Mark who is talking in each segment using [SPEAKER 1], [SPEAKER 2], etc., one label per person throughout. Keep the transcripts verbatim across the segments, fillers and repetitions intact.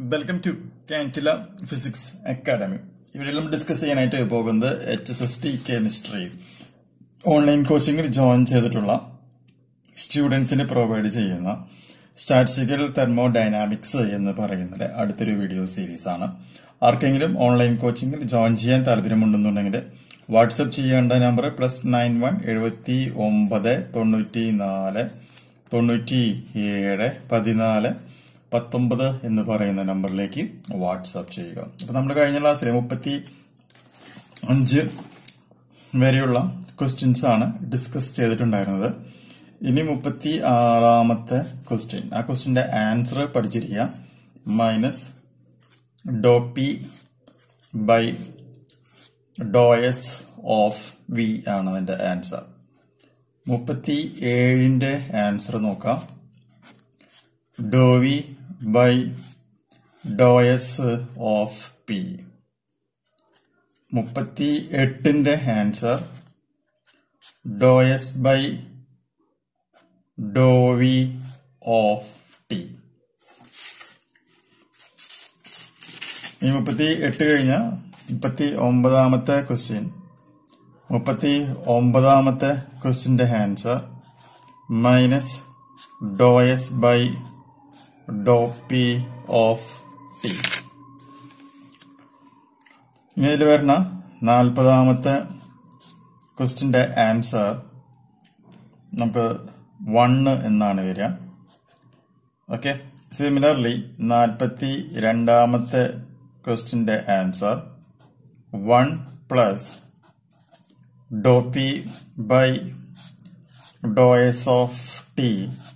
[SPEAKER 1] Welcome to CANDELA Physics Academy. We will discuss the H S S T Chemistry online coaching join students in provide Statistical Thermodynamics in the video series. Arkangilum online coaching join cheyan thalapparyamundennundengil WhatsApp cheyanda number plus nine one seventy nine ninety-four ninety-seven fourteen പത്തൊമ്പത് എന്ന് പറയുന്ന നമ്പറിലേക്ക് WhatsApp ചെയ്യുക. അപ്പോൾ നമ്മൾ കഴിഞ്ഞ ക്ലാസ്സിൽ മുപ്പത്തി അഞ്ച് വരെയുള്ള ക്വസ്റ്റ്യൻസ് ആണ് ഡിസ്കസ് ചെയ്തിട്ടുണ്ടായിരുന്നത്. ഇനി മുപ്പത്തി ആറാമത്തെ ക്വസ്റ്റ്യൻ, ആ ക്വസ്റ്റ്യന്റെ ആൻസർ പഠിച്ചിരിക്കുക. Minus doe P by doe S of V ആണ് അതിന്റെ ആൻസർ. മുപ്പത്തി ഏഴിന്റെ ആൻസർ നോക്കാം. Doe V by dou s of p. മുപ്പത്തി എട്ടിന്റെ answer dou s by dou v of t. ഈ മുപ്പത്തി എട്ട് കഴിഞ്ഞ മുപ്പത്തി ഒമ്പതാമത്തെ ക്വസ്റ്റ്യൻ, മുപ്പത്തി ഒമ്പതാമത്തെ ക്വസ്റ്റ്യന്റെ answer minus dou s by dou p of t. ഇനി ഇതിൽ വരുന്ന നാൽപ്പതാമത്തെ ക്വസ്റ്റ്യന്റെ ആൻസർ നമുക്ക് വണ്ണ് എന്നാണ് വരിക. ഓക്കെ, സിമിലർലി നാൽപ്പത്തി രണ്ടാമത്തെ ക്വസ്റ്റ്യന്റെ answer one plus doe P by doe S of T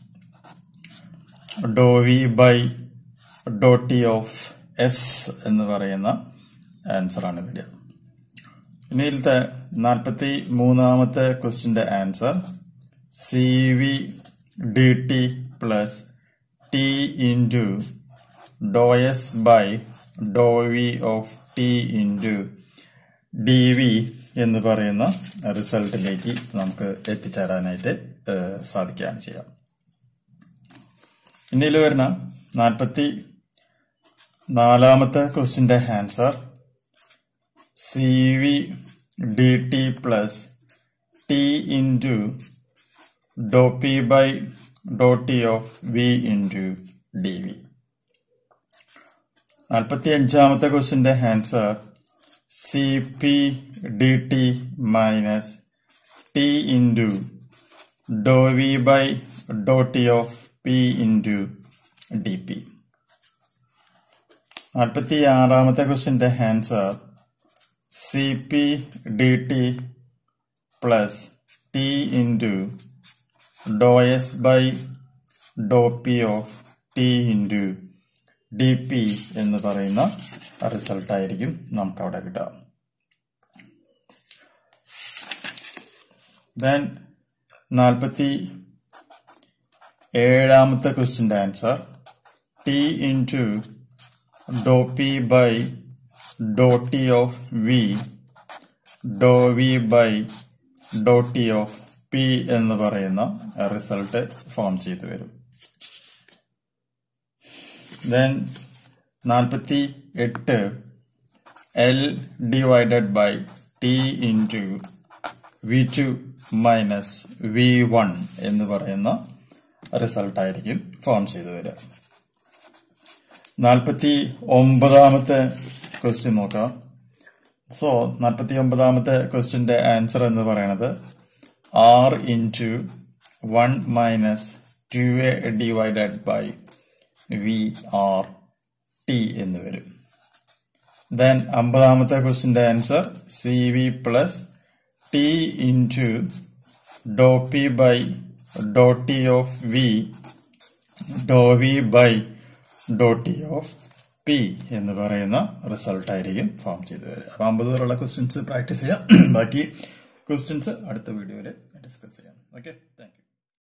[SPEAKER 1] doe V by doe T of S എന്ന് പറയുന്ന ആൻസർ ആണ് വരിക. ഇനി ഇതിലത്തെ നാൽപ്പത്തി മൂന്നാമത്തെ ക്വസ്റ്റ്യന്റെ answer C V D T plus T into doe S by doe V of T into D V എന്ന് പറയുന്ന റിസൾട്ടിലേക്ക് നമുക്ക് എത്തിച്ചേരാനായിട്ട് സാധിക്കുകയാണ് ചെയ്യാം. ഇന്ത്യയിൽ വരുന്ന നാൽപ്പത്തി നാലാമത്തെ ക്വസ്റ്റ്യന്റെ answer C V D T plus T into doe P by doe T of V into D V. നാൽപ്പത്തി അഞ്ചാമത്തെ ക്വസ്റ്റ്യന്റെ answer C P D T minus T into doe V by doe T of P into D P. നാൽപ്പത്തി ആറാമത്തെ ക്വസ്റ്റ്യന്റെ answer C P D T plus T into doe S by doe P of T into D P എന്ന് പറയുന്ന റിസൾട്ടായിരിക്കും നമുക്ക് അവിടെ കിട്ടുക. Then നാൽപ്പത്തി ഏഴാമത്തെ ക്വസ്റ്റ്യന്റെ answer T into doe P by doe T of V doe V by doe T of P എന്ന് പറയുന്ന റിസൾട്ട് ഫോം ചെയ്തു വരും. ദെൻ നാൽപ്പത്തി എട്ട് L divided by T into V two minus V one എന്ന് പറയുന്ന റിസൾട്ടായിരിക്കും ഫോം ചെയ്തു വരിക. നാൽപ്പത്തി ഒമ്പതാമത്തെ ക്വസ്റ്റ്യൻ നോക്കാം. സോ നാൽപ്പത്തി ഒമ്പതാമത്തെ ക്വസ്റ്റ്യന്റെ ആൻസർ എന്ന് പറയുന്നത് R into one minus two A divided by V R T എന്ന് വരും. ദെൻ അമ്പതാമത്തെ ക്വസ്റ്റ്യന്റെ answer C V plus T into doe P by doe T of V doe V by doe T of P എന്ന് പറയുന്ന result ആയിരിക്കും form ചെയ്തു വരിക. അപ്പൊ അമ്പത് വരെയുള്ള ക്വസ്റ്റ്യൻസ് പ്രാക്ടീസ് ചെയ്യാം. ബാക്കി ക്വസ്റ്റ്യൻസ് അടുത്ത വീഡിയോയിൽ ഡിസ്കസ് ചെയ്യാം. Okay, thank U.